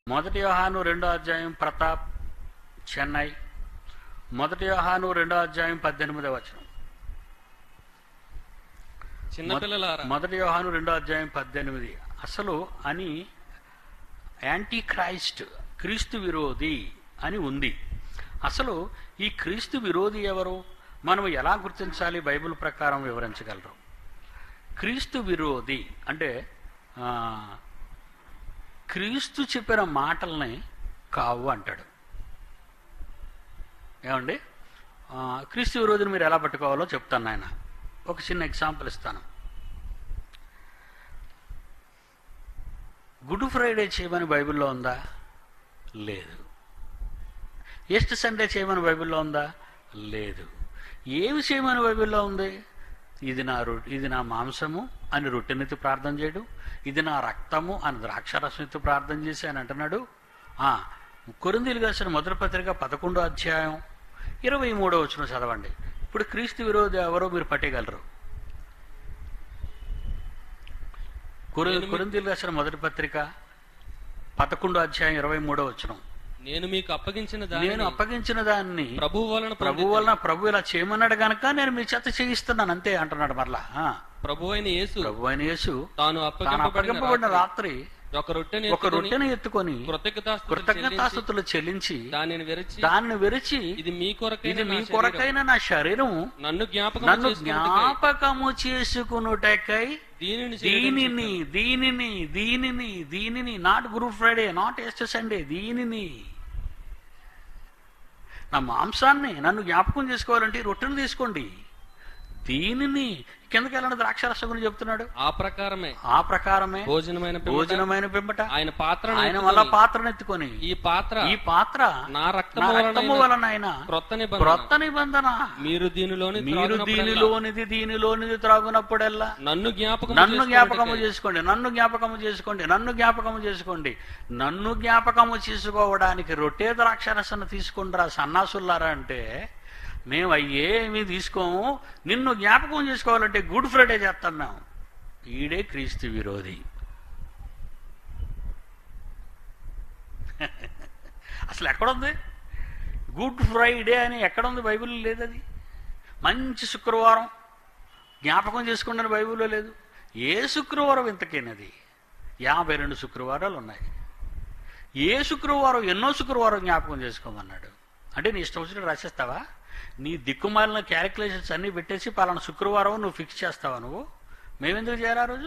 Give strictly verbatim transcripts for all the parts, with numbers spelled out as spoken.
మొదటి యోహాను రెండో అధ్యాయం, ప్రతాప్, చెన్నై. మొదటి యోహాను రెండో అధ్యాయం పద్దెనిమిదవ వచనం. చిన్నపిల్లలారా, మొదటి యోహాను రెండో అధ్యాయం పద్దెనిమిది. అసలు అని యాంటీ క్రైస్ట్, క్రీస్తు విరోధి అని ఉంది. అసలు ఈ క్రీస్తు విరోధి ఎవరు, మనం ఎలా గుర్తించాలి, బైబిల్ ప్రకారం వివరించగలరు. క్రీస్తు విరోధి అంటే క్రీస్తు చెప్పిన మాటల్ని కావు అంటాడు. ఏమండి, క్రీస్తు విరోధిని మీరు ఎలా పట్టుకోవాలో చెప్తాను ఆయన. ఒక చిన్న ఎగ్జాంపుల్ ఇస్తాను. గుడ్ ఫ్రైడే చేయమని బైబిల్లో ఉందా? లేదు. ఈస్టర్ సండే చేయమని బైబిల్లో ఉందా? లేదు. ఏమి చేయమని బైబిల్లో ఉంది? ఇది నా రొ ఇది నా మాంసము అని రొట్టెనెత్తి ప్రార్థన చేయడు, ఇది నా రక్తము అని ద్రాక్షారసం ఎత్తి ప్రార్థన చేసి అని అంటున్నాడు. కొరింథీయులకు రాసిన మొదటి పత్రిక పదకొండో అధ్యాయం ఇరవై మూడో వచనం చదవండి. ఇప్పుడు క్రీస్తు విరోధి ఎవరో మీరు పట్టేయగలరు. కొరింథీయులకు రాసిన మొదటి పత్రిక పదకొండో అధ్యాయం ఇరవై మూడో వచనం. నేను మీకు అప్పగించిన దాన్ని నేను అప్పగించిన దాన్ని ప్రభు వలన ప్రభు వలన ప్రభు ఇలా చేయమన్నాడు గనక నేను మీ చేత చేయిస్తున్నాను అంతే అంటున్నాడు. మరలా ప్రభు అయిన యేసు ప్రభు అయిన యేసు తాను అప్పగింపబడిన రాత్రి ఒక రొట్టెని ఒక రొట్టెను ఎత్తుకొని కృతజ్ఞతాస్తుతులు చెల్లించి దానిని విరిచి దానిని విరిచి ఇది మీ కొరకైన ఇది మీ కొరకైన నా శరీరం నన్ను జ్ఞాపకం నన్ను జ్ఞాపకము చేసుకునుటకై దీనిని దీనిని దీనిని దీనిని దీనిని not Good Friday, not Easter Sunday, దీనిని నా మాంసాన్ని నన్ను జ్ఞాపకం చేసుకోవాలంటే రొట్టెను తీసుకోండి. దీనిని కిందకి వెళ్ళిన ద్రాక్షరసం గురించి చెప్తున్నాడు. ఆ ప్రకారమే ఆ ప్రకారమే భోజనమైన భోజనమైన పిమ్మట ఆయన పాత్ర ఆయన మళ్ళా పాత్రను ఎత్తుకొని ఈ పాత్ర ఈ పాత్ర నా రక్తము వలన ఆయన క్రొత్త నిబంధన, మీరు దీనిలోని మీరు దీనిలోనిది దీనిలోనిది త్రాగునప్పుడల్లా నన్ను జ్ఞాపకం నన్ను జ్ఞాపకము చేసుకోండి, నన్ను జ్ఞాపకము చేసుకోండి, నన్ను జ్ఞాపకము చేసుకోండి. నన్ను జ్ఞాపకము చేసుకోవడానికి రొట్టె ద్రాక్షరసను తీసుకుంటారా సన్నాసుల్లారా అంటే మేము అయ్యేమీ తీసుకోము. నిన్ను జ్ఞాపకం చేసుకోవాలంటే గుడ్ ఫ్రైడే చేస్తాం మేము. ఈడే క్రీస్తు విరోధి. అసలు ఎక్కడుంది గుడ్ ఫ్రైడే అని? ఎక్కడుంది? బైబిల్లో లేదు. అది మంచి శుక్రవారం జ్ఞాపకం చేసుకుంటున్న బైబిల్లో లేదు. ఏ శుక్రవారం ఇంతకేనది? యాభై రెండు శుక్రవారాలు ఉన్నాయి. ఏ శుక్రవారం ఎన్నో శుక్రవారం జ్ఞాపకం చేసుకోమన్నాడు అంటే నీ ఇష్టం వచ్చినట్టు రాసేస్తావా? నీ దిక్కుమాలిన క్యాలిక్యులేషన్స్ అన్నీ పెట్టేసి పలానా శుక్రవారం నువ్వు ఫిక్స్ చేస్తావా? నువ్వు మేమెందుకు చేయాలి ఆ రోజు?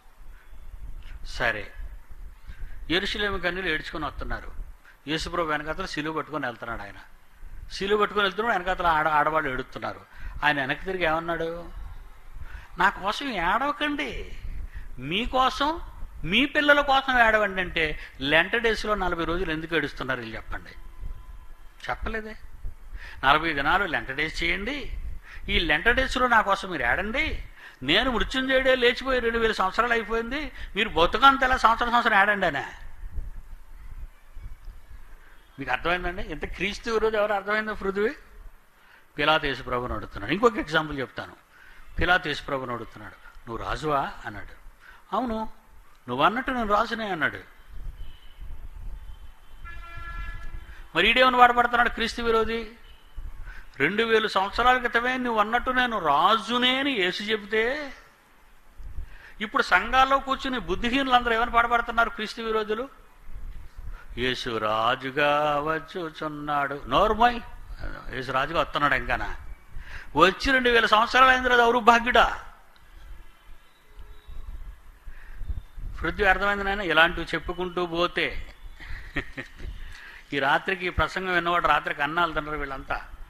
సరే, యెరూషలేము కన్నీళ్ళు ఏడ్చుకొని వస్తున్నారు. యేసుప్రభు వెనకాతలు సిలువ పట్టుకొని వెళ్తున్నాడు. ఆయన సిలువ పట్టుకొని వెళ్తున్నాడు, వెనకాతలు ఆడ ఆడవాళ్ళు ఏడుస్తున్నారు. ఆయన వెనక్కి తిరిగి ఏమన్నాడు? నా కోసం ఏడవకండి, మీకోసం మీ పిల్లల కోసం ఏడవండి అంటే లెంట డేస్లో నలభై రోజులు ఎందుకు ఏడుస్తున్నారు వీళ్ళు చెప్పండి? చెప్పలేదే. నలభై దినాలు లెంట డేస్ చేయండి, ఈ లెంట డేస్లో నా కోసం మీరు ఏడండి. నేను మృత్యుంజయుడే లేచిపోయి రెండు వేల సంవత్సరాలు అయిపోయింది, మీరు బతుకంతలా సంవత్సరం సంవత్సరం ఏడండి అనే. మీకు అర్థమైందండి? ఎంత క్రీస్తు విరోధి ఎవరు అర్థమైందో? పృథ్వీ పిలాతు యేసు ప్రభువుని అడుగుతున్నాడు. ఇంకొక ఎగ్జాంపుల్ చెప్తాను. పిలాతు యేసు ప్రభువుని అడుగుతున్నాడు, నువ్వు రాజువా అన్నాడు. అవును, నువ్వు అన్నట్టు నేను రాజునే అన్నాడు. మరి ఈడేమని వాడబడుతున్నాడు క్రీస్తు విరోధి? రెండు వేల సంవత్సరాల క్రితమే నువ్వు అన్నట్టు నేను రాజునే అని యేసు చెబితే ఇప్పుడు సంఘాల్లో కూర్చుని బుద్ధిహీనులందరూ ఏమని పాడబడుతున్నారు క్రీస్తు విరోధులు? యేసు రాజుగా వచ్చుచున్నాడు. నోర్మోయ్, యేసు రాజుగా వస్తున్నాడు. ఇంకానా వచ్చి రెండు వేల సంవత్సరాలు అయింది కదా, దౌర్భాగ్యుడా. పృథ్వీ అర్థమైంది నాయన? ఇలాంటివి చెప్పుకుంటూ పోతే ఈ రాత్రికి ఈ ప్రసంగం విన్నవాడు రాత్రికి అన్నాలు తినరు వీళ్ళంతా.